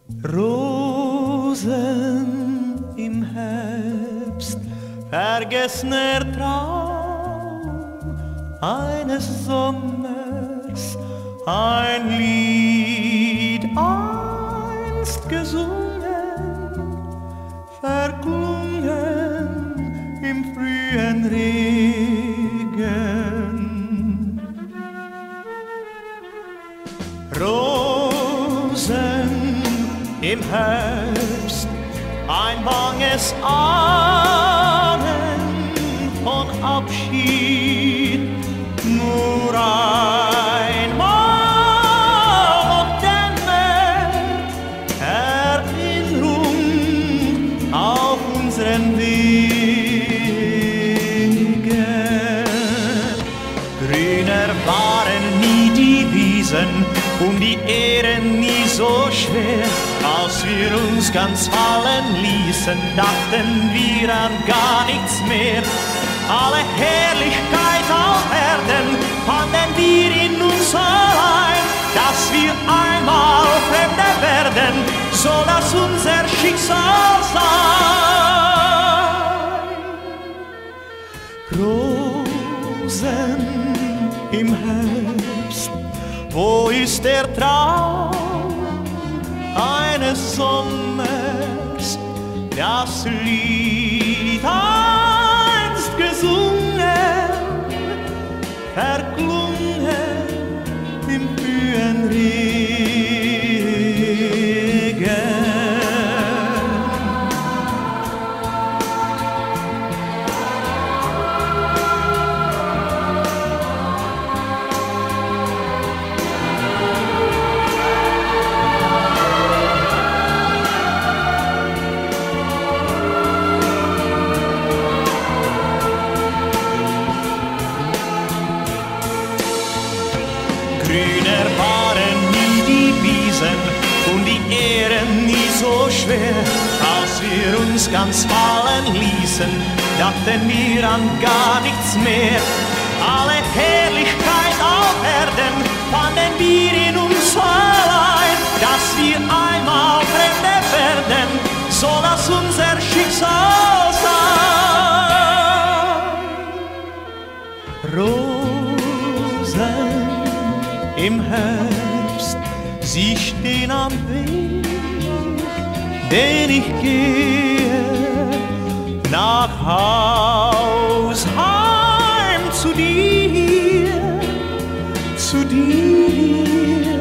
Rosen im Herbst, vergessener Traum eines Sommers, ein Lied einst gesungen, verklungen im frühen Regen. Rosen im Herbst, ein banges Ahnen von Abschied, nur einmal noch dämmert Erinnerung auf unseren Wegen. Grüner waren nie die Wiesen und die Ähren nie so schwer. Als wir uns ganz fallen ließen, dachten wir an gar nichts mehr. Alle Herrlichkeit auf Erden fanden wir in uns allein. Dass wir einmal Fremde werden, soll das unser Schicksal sein. Rosen im Herbst, wo ist der Traum eines Sommers, das Lied einst gesungen, verklungen im frühen Regen. Grüner waren nie die Wiesen und die Ähren nie so schwer. Als wir uns ganz fallen ließen, dachten wir an gar nichts mehr. Alle Herrlichkeit auf Erden fanden wir in uns allein. Dass wir einmal Fremde werden, soll das unser Schicksal sein. Rosen im Herbst, sie stehen am Weg, den ich gehe, nach Haus, heim zu dir, zu dir.